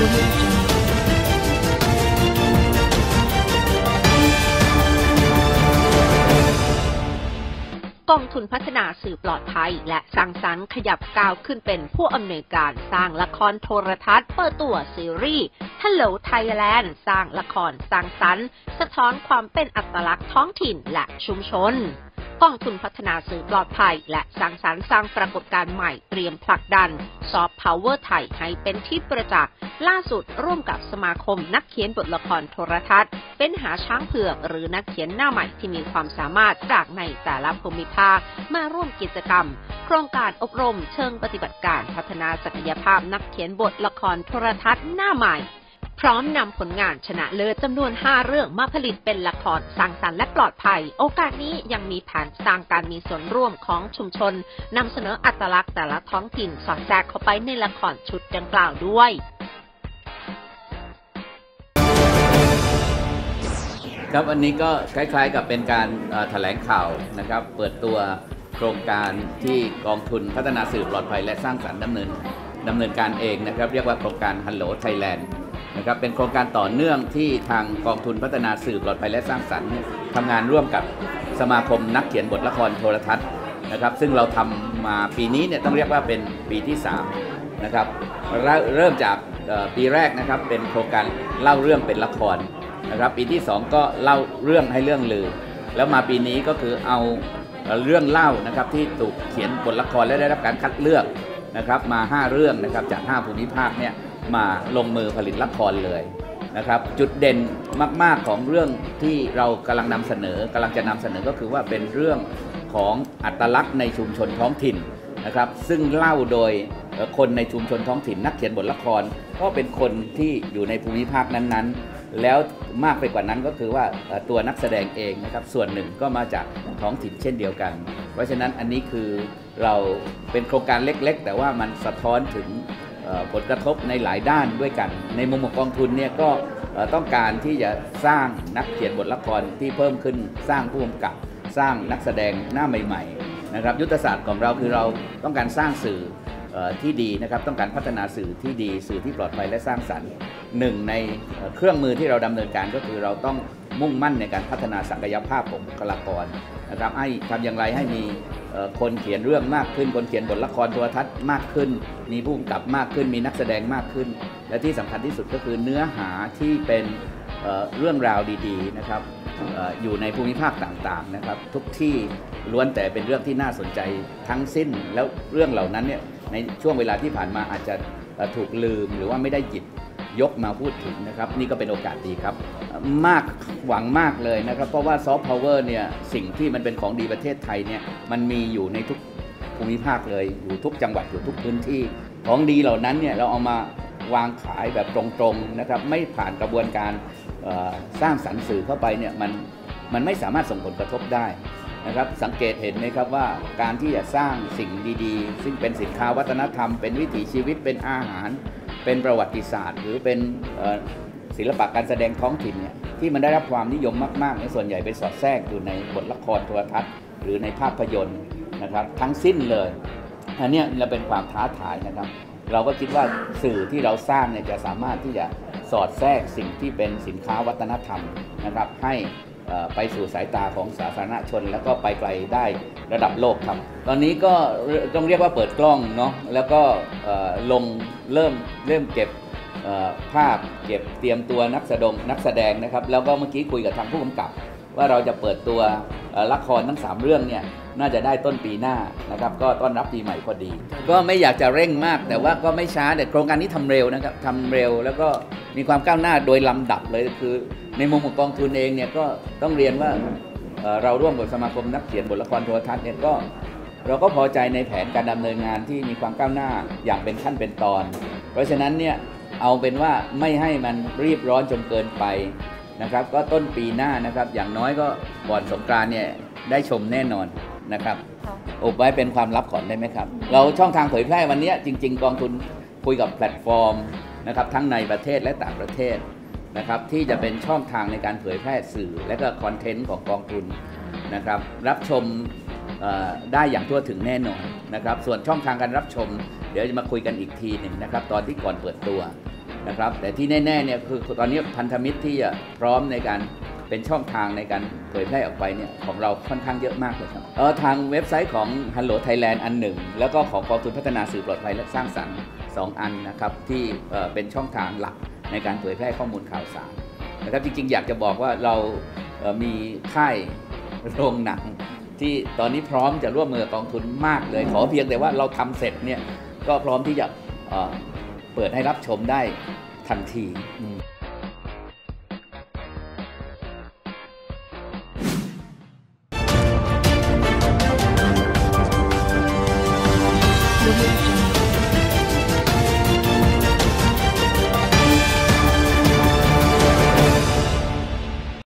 กองทุนพัฒนาสื่อปลอดภัยและสร้างสรรค์ขยับก้าวขึ้นเป็นผู้อำนวยการสร้างละครโทรทัศน์เปิดตัวซีรีส์ Hello Thailand สร้างละครสร้างสรรค์สะท้อนความเป็นอัตลักษณ์ท้องถิ่นและชุมชนกองทุนพัฒนาสื่อปลอดภัยและสร้างสรรค์สร้างปรากฏการณ์ใหม่เตรียมผลักดันซอฟต์พาวเวอร์ไทยให้เป็นที่ประจักษ์ล่าสุดร่วมกับสมาคมนักเขียนบทละครโทรทัศน์เป็นหาช้างเผือกหรือนักเขียนหน้าใหม่ที่มีความสามารถจากในแต่ละภูมิภาคมาร่วมกิจกรรมโครงการอบรมเชิงปฏิบัติการพัฒนาศักยภาพนักเขียนบทละครโทรทัศน์หน้าใหม่พร้อมนำผลงานชนะเลิศจำนวน 5 เรื่องมาผลิตเป็นละครสร้างสรรค์และปลอดภัยโอกาสนี้ยังมีแผนสร้างการมีส่วนร่วมของชุมชนนำเสนออัตลักษณ์แต่ละท้องถิ่นสอดแทรกเข้าไปในละครชุดดังกล่าวด้วยครับวันนี้ก็คล้ายๆกับเป็นการแถลงข่าวนะครับเปิดตัวโครงการที่กองทุนพัฒนาสื่อปลอดภัยและสร้างสรรค์ดำเนินการเองนะครับเรียกว่าโครงการ Hello Thailand นะครับเป็นโครงการต่อเนื่องที่ทางกองทุนพัฒนาสื่อปลอดภัยและสร้างสรรค์ทำงานร่วมกับสมาคมนักเขียนบทละครโทรทัศน์นะครับซึ่งเราทำมาปีนี้เนี่ยต้องเรียกว่าเป็นปีที่3นะครับเริ่มจากปีแรกนะครับเป็นโครงการเล่าเรื่องเป็นละครนะครับปีที่2ก็เล่าเรื่องให้เรื่องลือแล้วมาปีนี้ก็คือเอาเรื่องเล่านะครับที่ถูกเขียนบทละครและได้รับการคัดเลือกนะครับมา5เรื่องนะครับจาก5ภูมิภาคเนี่ยมาลงมือผลิตละครเลยนะครับจุดเด่นมากๆของเรื่องที่เรากำลังจะนำเสนอก็คือว่าเป็นเรื่องของอัตลักษณ์ในชุมชนท้องถิ่นนะครับซึ่งเล่าโดยคนในชุมชนท้องถิ่นนักเขียนบทละครก็เป็นคนที่อยู่ในภูมิภาคนั้นๆแล้วมากไปกว่านั้นก็คือว่าตัวนักแสดงเองนะครับส่วนหนึ่งก็มาจากท้องถิ่นเช่นเดียวกันเพราะฉะนั้นอันนี้คือเราเป็นโครงการเล็กๆแต่ว่ามันสะท้อนถึงผลกระทบในหลายด้านด้วยกันในมุมของกองทุนเนี่ยก็ต้องการที่จะสร้างนักเขียนบทละครที่เพิ่มขึ้นสร้างผู้กำกับสร้างนักแสดงหน้าใหม่ๆนะครับยุทธศาสตร์ของเราคือเราต้องการสร้างสื่อที่ดีนะครับต้องการพัฒนาสื่อที่ดีสื่อที่ปลอดภัยและสร้างสรรค์หนึ่งในเครื่องมือที่เราดำเนินการก็คือเราต้องมุ่งมั่นในการพัฒนาศักยภาพของบุคลากรนะครับให้ทำอย่างไรให้มีคนเขียนเรื่องมากขึ้นคนเขียนบทละครโทรทัศน์มากขึ้นมีผู้กำกับมากขึ้นมีนักแสดงมากขึ้นและที่สำคัญที่สุดก็คือเนื้อหาที่เป็นเรื่องราวดีๆนะครับอยู่ในภูมิภาคต่างๆนะครับทุกที่ล้วนแต่เป็นเรื่องที่น่าสนใจทั้งสิ้นแล้วเรื่องเหล่านั้นเนี่ยในช่วงเวลาที่ผ่านมาอาจจะถูกลืมหรือว่าไม่ได้หยิบยกมาพูดถึงนะครับนี่ก็เป็นโอกาสดีครับหวังมากเลยนะครับเพราะว่าซอฟต์พาวเวอร์เนี่ยสิ่งที่มันเป็นของดีประเทศไทยเนี่ยมันมีอยู่ในทุกภูมิภาคเลยอยู่ทุกจังหวัดอยู่ทุกพื้นที่ของดีเหล่านั้นเนี่ยเราเอามาวางขายแบบตรงๆนะครับไม่ผ่านกระบวนการสร้างสรรค์สื่อเข้าไปเนี่ยมันไม่สามารถส่งผลกระทบได้นะครับสังเกตเห็นไหมครับว่าการที่จะสร้างสิ่งดีๆซึ่งเป็นสินค้าวัฒนธรรมเป็นวิถีชีวิตเป็นอาหารเป็นประวัติศาสตร์หรือเป็นศิลปะการแสดงท้องถิ่นเนี่ยที่มันได้รับความนิยมมากๆในส่วนใหญ่ไปสอดแทรกอยู่ในบทละครโทรทัศน์หรือในภาพยนตร์นะครับทั้งสิ้นเลยอันนี้เราเป็นความท้าทายนะครับเราก็คิดว่าสื่อที่เราสร้างเนี่ยจะสามารถที่จะสอดแทรกสิ่งที่เป็นสินค้าวัฒนธรรมนะครับให้ไปสู่สายตาของสาธารณชนแล้วก็ไปไกลได้ระดับโลกครับตอนนี้ก็ต้องเรียกว่าเปิดกล้องเนาะแล้วก็ลงเริ่มเก็บภาพเก็บเตรียมตัวนักแสดงนะครับแล้วก็เมื่อกี้คุยกับทางผู้กำกับว่าเราจะเปิดตัวละครทั้ง3เรื่องเนี่ยน่าจะได้ต้นปีหน้านะครับก็ต้อนรับปีใหม่พอดีก็ไม่อยากจะเร่งมากแต่ว่าก็ไม่ช้าแต่โครงการนี้ทำเร็วนะครับทำเร็วแล้วก็มีความก้าวหน้าโดยลำดับเลยคือในมุมของกองทุนเองเนี่ยก็ต้องเรียนว่าเราร่วมกับสมาคมนักเขียนบทละครโทรทัศน์เนี่ยก็เราก็พอใจในแผนการดำเนินงานที่มีความก้าวหน้าอย่างเป็นขั้นเป็นตอนเพราะฉะนั้นเนี่ยเอาเป็นว่าไม่ให้มันรีบร้อนจนเกินไปนะครับก็ต้นปีหน้านะครับอย่างน้อยก็ก่อนสงกรานต์เนี่ยได้ชมแน่นอนนะครับอบไว้เป็นความลับก่อนได้ไหมครับเราช่องทางเผยแพร่วันนี้จริงๆกองทุนคุยกับแพลตฟอร์มนะครับทั้งในประเทศและต่างประเทศนะครับที่จะเป็นช่องทางในการเผยแพร่สื่อและก็คอนเทนต์ของกองทุนนะครับรับชมได้อย่างทั่วถึงแน่นอนนะครับส่วนช่องทางการรับชมเดี๋ยวจะมาคุยกันอีกทีหนึ่งนะครับตอนที่ก่อนเปิดตัวนะครับแต่ที่แน่ๆเนี่ยคือตอนนี้พันธมิตรที่จะพร้อมในการเป็นช่องทางในการเผยแพร่ออกไปเนี่ยของเราค่อนข้างเยอะมากเลยครับทางเว็บไซต์ของ Hello Thailand อันหนึ่งแล้วก็ของกองทุนพัฒนาสื่อปลอดภัยและสร้างสรรค์2 อันนะครับที่เป็นช่องทางหลักในการเผยแพร่ข้อมูลข่าวสารนะครับจริงๆอยากจะบอกว่าเรามีค่ายโรงหนังที่ตอนนี้พร้อมจะร่วมมือกองทุนมากเลยขอเพียงแต่ว่าเราทำเสร็จเนี่ยก็พร้อมที่จะเปิดให้รับชมได้ทันที